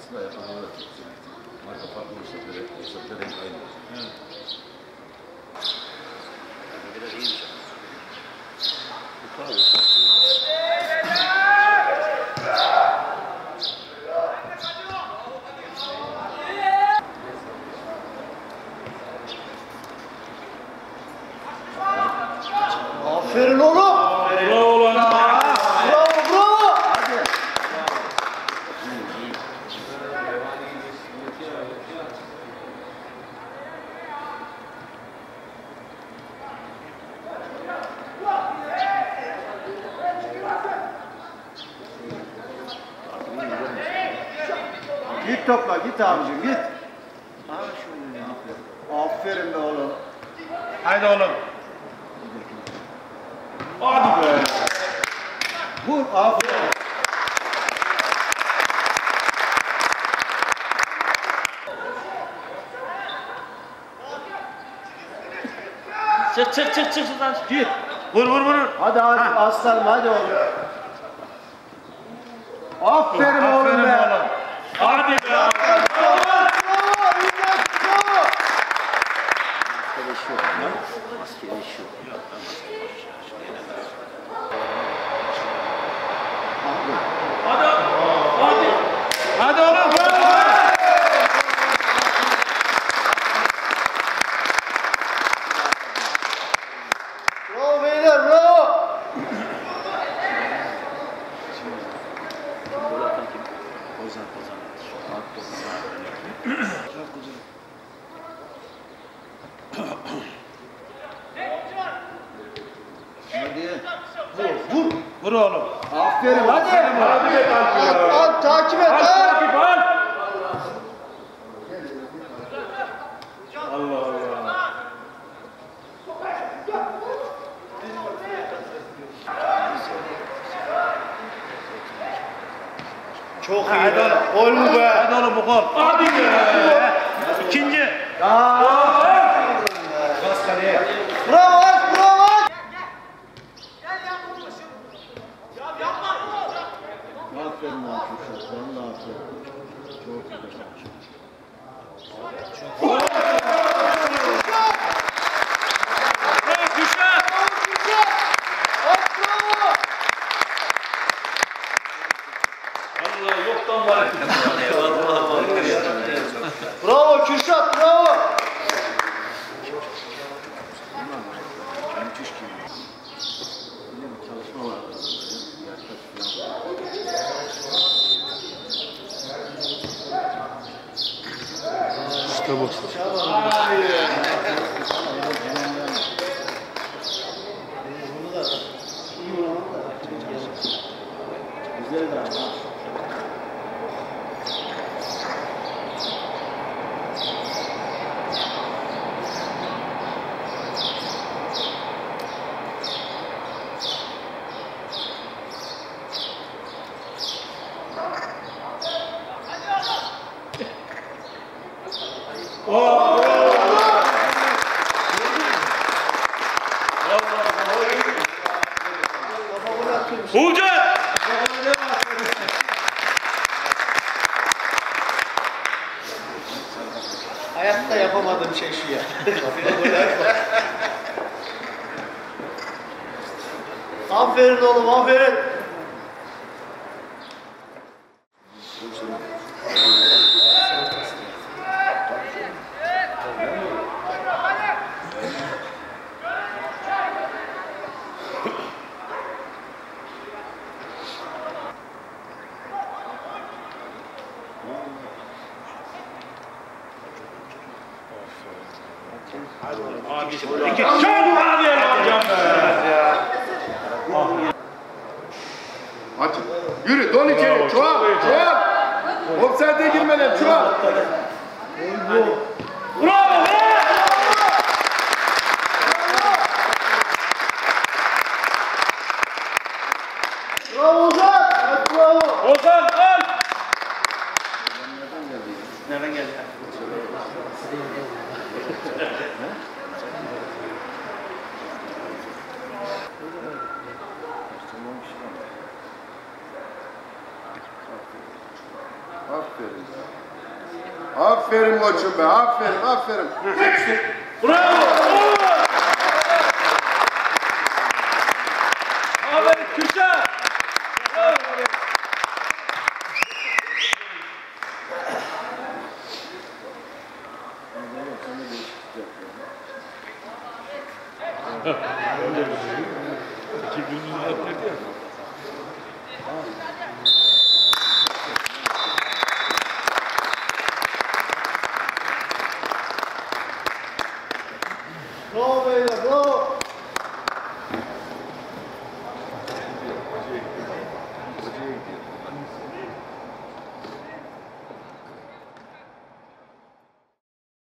aslında ayakkabıları da çok güzel. Marka farklı olsa da renk aynı. Evet. Biraz iyiymiş. Bu tabi. Aferin oğlum. Bravo lan. Bravo bravo. Hadi. Git topla git abicim git. Aferin be oğlum. Haydi oğlum. Hadi be. Vur aferin. Çık şuradan. Git. Vur. Hadi aslanım hadi oğlum. Aferin oğlum be. Hadi be. Bravo. Maskeli iş yok. Hadi oğlum. Bravo beyler bravo. Gol atan kim? Ozan. Çok güzel. Hadi. Vur. Vur oğlum. Aferin hadi. Hadi be kanka. Al takip et al. Takip al. Allah Allah. Çok iyi be. Gol mü be? Hadi oğlum bu gol. Hadi be. İkinci. Bas kaleye. Bravo aç bravo aç. Aferin lan Kürşat. Vallahi aferin. Çok güzel. Bravo Kürşat. Allah yoktan var. Bravo Kürşat bravo. Müthiş gibi. Yine bir çalışma var. İşte bu. Güzel de abi. Uğurcan! Hayatta yapamadığım şey şu ya. Aferin oğlum aferin. İki. Çok hadi hocam be. Hadi. Yürü, don içeri. Çuval. Offside'e girmeden çuval. Bravo be. Bravo Ozan. Bravo. Ozan al. Nereden geldi? Aferin. Aferin koçum be, aferin. Bravo.